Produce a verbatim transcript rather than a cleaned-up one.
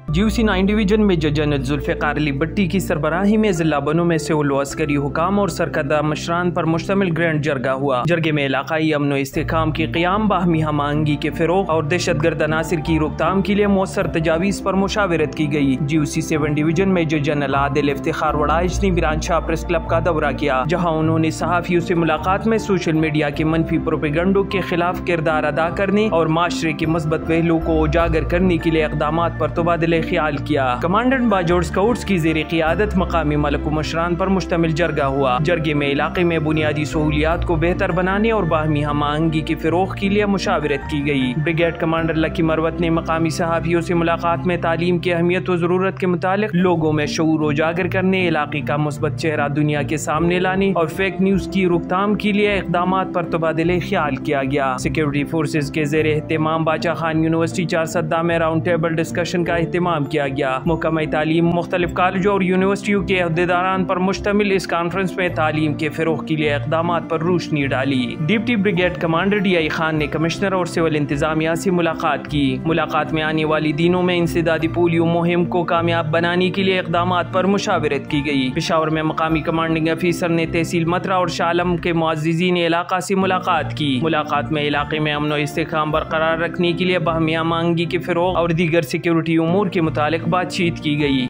GOC nine division में जज general Zulfikar Ali भट्टी की सरबराही में जिला बनों में से उलू अस्करी हुकाम और सरकर्दा मशरान पर मुश्तमिल ग्रैंड जरगा हुआ। जरगे में इलाकाई अमन इस्तेकाम की क़याम, बाहमी हम आहंगी के फ़रोग़ और दहशत गर्द अनासिर की रोकथाम के लिए मौसर तजावीज़ पर मुशावरत की गई। जीओसी सेवन डिवीजन में जज जनरल आदिल इफ्तिखार वड़ाइश ने वीरान शाह प्रेस क्लब का दौरा किया, जहाँ उन्होंने सहाफ़ियों से मुलाकात में सोशल मीडिया के मनफी प्रोपेगंडों के खिलाफ किरदार अदा करने और माशरे के मस्बत पहलू को उजागर करने के लिए इक़दामात पर तबादले ख्याल किया। कमांडेंट बाजोड़ स्काउट्स की ज़ेर क़ियादत मकामी मलक मशरान पर मुश्तमिल जरगा हुआ। जरगे में इलाके में बुनियादी सहूलियात को बेहतर बनाने और बाहमी हम आहंगी के फ़रोग़ के लिए मुशावरत की गई। ब्रिगेड कमांडर लकी मरवत ने मकामी सहाफ़ियों से मुलाकात में तालीम की अहमियत व ज़रूरत के मुतालिक लोगों में शऊर उजागर करने, इलाके का मुस्बत चेहरा दुनिया के सामने लाने और फेक न्यूज़ की रोकथाम के लिए इक़दामात पर तबादले ख्याल किया गया। सिक्योरिटी फोर्सेज के ज़ेर एहतमाम बादशाह खान यूनिवर्सिटी चार सद्दा में राउंड टेबल डिस्कशन का एहतमाम किया गया। महकमा तालीम मुख्तलिफ कॉलेजों और यूनिवर्सिटियों के अहदेदारान पर मुश्तमिल इस कॉन्फ्रेंस में तालीम के फ़रोग़ के लिए इक़दामात पर रोशनी डाली। Deputy brigade commander D I Khan ने कमिश्नर और सिविल इंतजामिया से मुलाकात की। मुलाकात में आने वाली दिनों में इंसदादी पोलियो मुहिम को कामयाब बनाने के लिए इक़दामात पर मुशावरत की गई। पेशावर में मकामी कमांडिंग अफीसर ने तहसील मतरा और शालम के मुअज़्ज़िज़ीन इलाका से मुलाकात की। मुलाकात में इलाके में अमन व इस्तेकाम बरकरार रखने के लिए बाहमी हम आहंगी के फ़रोग़ और दीगर सिक्योरिटी उमूर के मुतालिक बातचीत की गई।